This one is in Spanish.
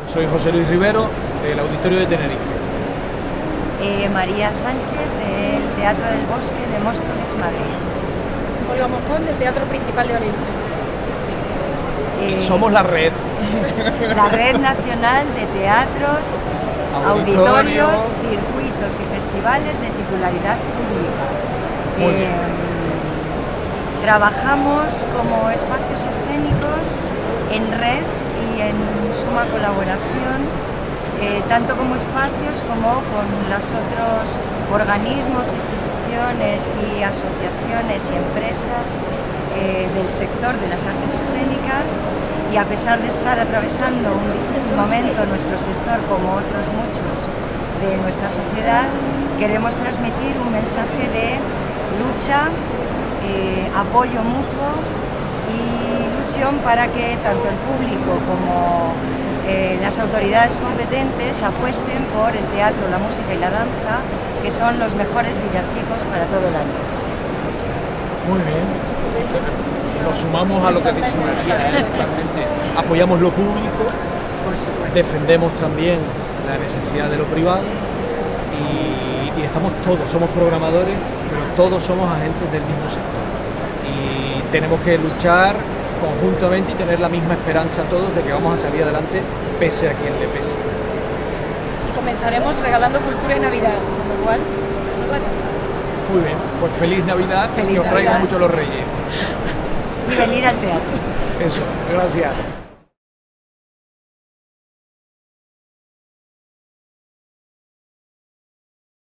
Soy José Luis Rivero, del Auditorio de Tenerife. María Sánchez, del Teatro del Bosque de Móstoles, Madrid. Olga Mozón, del Teatro Principal de Orense. Y somos la red. La Red Nacional de Teatros, Auditorios, Circuitos y Festivales de Titularidad Pública. Muy bien. Trabajamos como espacios escénicos en red y en suma colaboración, tanto como espacios como con los otros organismos, instituciones y asociaciones y empresas del sector de las artes escénicas. Y a pesar de estar atravesando un difícil momento nuestro sector, como otros muchos de nuestra sociedad, queremos transmitir un mensaje de lucha, apoyo mutuo y ilusión para que tanto el público como las autoridades competentes apuesten por el teatro, la música y la danza, que son los mejores villancicos para todo el año. Muy bien. Nos sumamos a lo que dice María, totalmente. Apoyamos lo público, Por supuesto. defendemos también la necesidad de lo privado y estamos todos, somos programadores, pero todos somos agentes del mismo sector. Y tenemos que luchar conjuntamente y tener la misma esperanza todos de que vamos a salir adelante pese a quien le pese. Y comenzaremos regalando cultura en Navidad, con lo cual, bueno. Muy bien, pues feliz Navidad, Feliz que os traigan Navidad. mucho los reyes. Y venir al teatro. Eso, gracias.